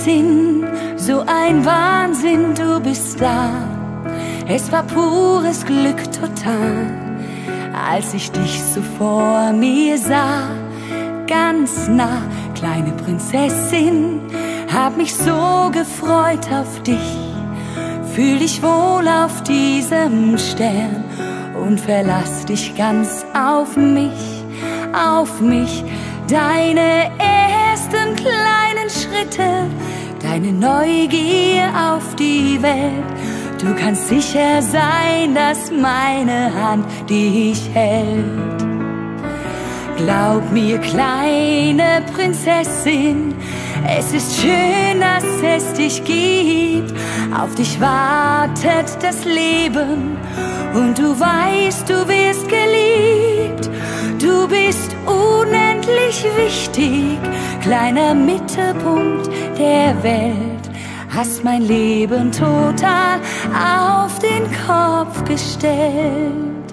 Prinzessin, so ein Wahnsinn, du bist da. Es war pures Glück total, als ich dich so vor mir sah. Ganz nah, kleine Prinzessin, hab mich so gefreut auf dich. Fühl dich wohl auf diesem Stern und verlass dich ganz auf mich, deine ersten kleinen Schritte, deine Neugier auf die Welt. Du kannst sicher sein, dass meine Hand dich hält. Glaub mir, kleine Prinzessin, es ist schön, dass es dich gibt. Auf dich wartet das Leben und du weißt, du wirst geliebt. Du bist unendlich wichtig, kleiner Mittelpunkt der Welt. Hast mein Leben total auf den Kopf gestellt.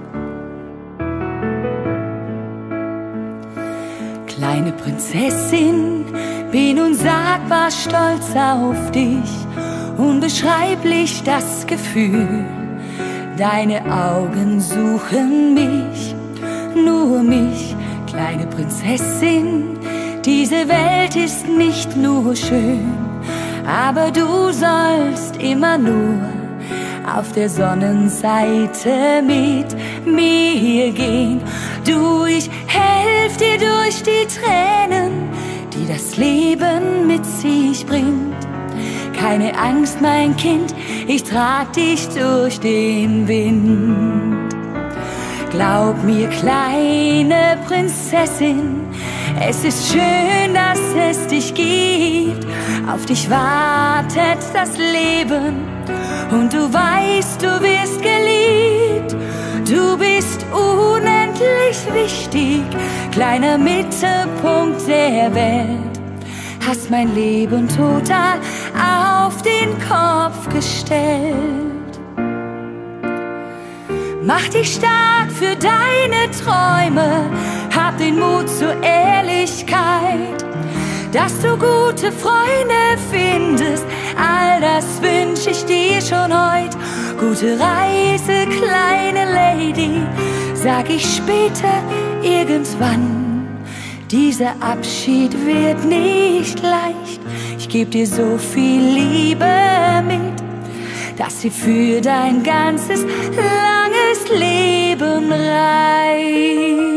Kleine Prinzessin, bin unsagbar stolz auf dich, unbeschreiblich das Gefühl. Deine Augen suchen mich, nur mich, kleine Prinzessin. Diese Welt ist nicht nur schön, aber du sollst immer nur auf der Sonnenseite mit mir gehen. Du, ich helf dir durch die Tränen, die das Leben mit sich bringt. Keine Angst, mein Kind, ich trag dich durch den Wind. Glaub mir, kleine Prinzessin, es ist schön, dass es dich gibt. Auf dich wartet das Leben und du weißt, du wirst geliebt. Du bist unendlich wichtig, kleiner Mittelpunkt der Welt. Hast mein Leben total auf den Kopf gestellt. Mach dich stark für deine Träume, hab den Mut zur Ehrlichkeit, dass du gute Freunde findest, all das wünsch ich dir schon heut. Gute Reise, kleine Lady, sag ich später irgendwann. Dieser Abschied wird nicht leicht, ich geb dir so viel Liebe mit, dass sie für dein ganzes langes Leben reicht.